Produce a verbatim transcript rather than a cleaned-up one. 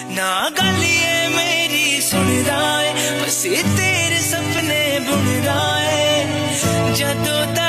ना गल ये मेरी सुन रहा है, बस तेरे सपने बुन रहा है। जदों